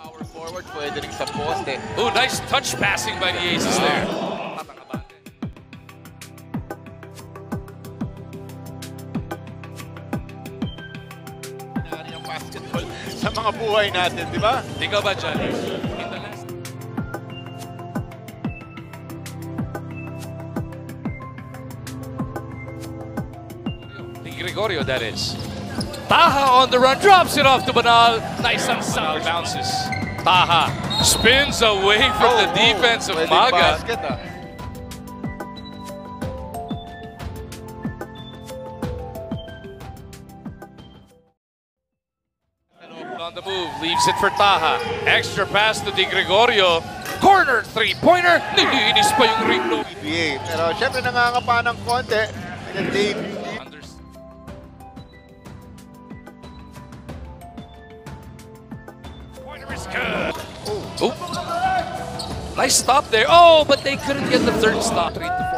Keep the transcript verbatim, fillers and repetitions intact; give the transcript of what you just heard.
Power forward, pwede rin sa poste. Oh, nice touch passing by the Aces there. Yung basketball sa mga buhay natin, di ba? Di ka ba dyan? Gregorio, that is. Taha on the run, drops it off to Banal. Nice and sound bounces. Taha spins away from oh, the defense oh, of Maga. Basket, ah. On the move, leaves it for Taha. Extra pass to Di Gregorio. Corner three-pointer. Nilinis pa yung ring no. Pero syempre nangangapa ng konti. Debut. Oh. Oh. Nice stop there. Oh, but they couldn't get the third stop.